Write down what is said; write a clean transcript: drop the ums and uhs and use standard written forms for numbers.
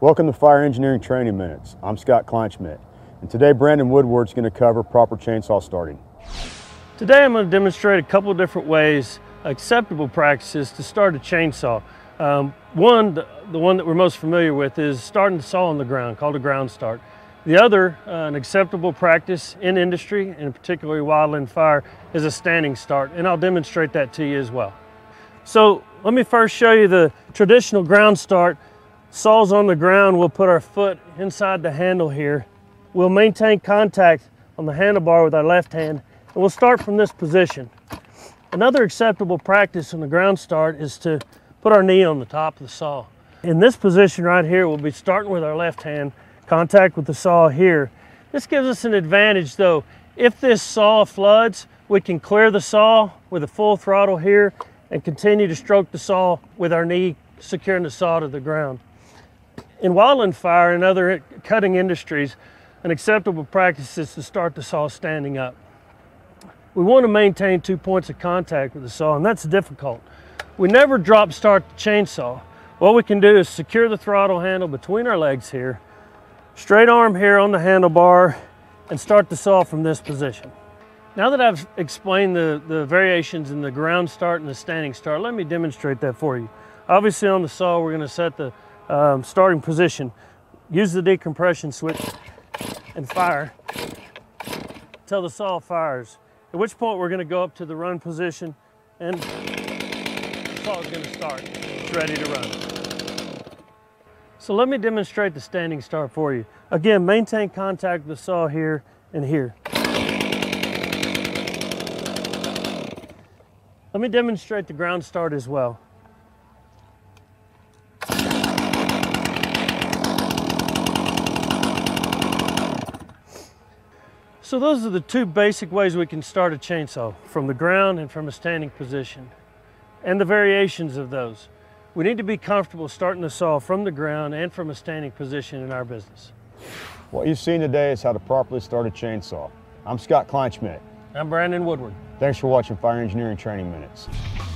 Welcome to Fire Engineering Training Minutes. I'm Scott Kleinschmidt, and today Brandon Woodward's going to cover proper chainsaw starting. Today I'm going to demonstrate a couple of different ways, acceptable practices to start a chainsaw. One, the one that we're most familiar with is starting the saw on the ground, called a ground start. The other, an acceptable practice in industry, and particularly wildland fire, is a standing start, and I'll demonstrate that to you as well. So let me first show you the traditional ground start. Saw's on the ground, we'll put our foot inside the handle here. We'll maintain contact on the handlebar with our left hand, and we'll start from this position. Another acceptable practice on the ground start is to put our knee on the top of the saw. In this position right here, we'll be starting with our left hand, contact with the saw here. This gives us an advantage though. If this saw floods, we can clear the saw with a full throttle here and continue to stroke the saw with our knee securing the saw to the ground. In wildland fire and other cutting industries, an acceptable practice is to start the saw standing up. We want to maintain 2 points of contact with the saw, and that's difficult. We never drop start the chainsaw. What we can do is secure the throttle handle between our legs here, straight arm here on the handlebar, and start the saw from this position. Now that I've explained the variations in the ground start and the standing start, let me demonstrate that for you. Obviously on the saw, we're going to set the starting position, use the decompression switch, and fire until the saw fires. At which point we're going to go up to the run position, and the saw is going to start. It's ready to run. So let me demonstrate the standing start for you. Again, maintain contact with the saw here and here. Let me demonstrate the ground start as well. So those are the two basic ways we can start a chainsaw, from the ground and from a standing position, and the variations of those. We need to be comfortable starting the saw from the ground and from a standing position in our business. What you've seen today is how to properly start a chainsaw. I'm Scott Kleinschmidt. I'm Brandon Woodward. Thanks for watching Fire Engineering Training Minutes.